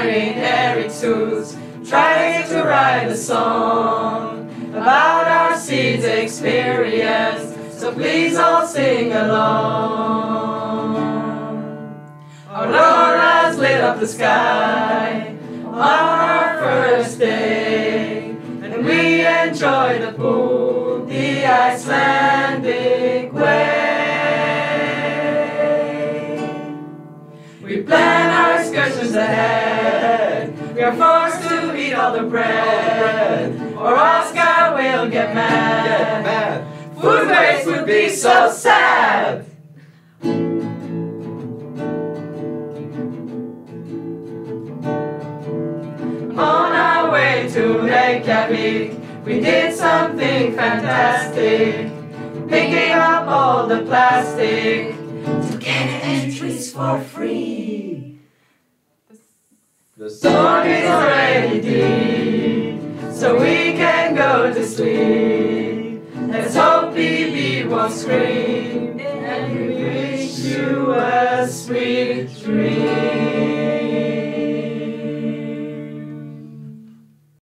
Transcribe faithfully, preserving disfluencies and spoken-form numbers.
are in Erikshus, trying to write a song about our seeds experience, so please all sing along. Auroras lit up the sky on our first day, and we enjoyed the pool the Icelandic way. We plan our excursions ahead, we are forced to eat all the bread, or Oscar will get mad. Get mad. Food waste would be so sad. On our way to Reykjavik, we did something fantastic, picking up all the plastic to get entries for free. The Sun is already deep, so we can go to sleep. Let's hope Bibi won't scream, and we wish you a sweet dream.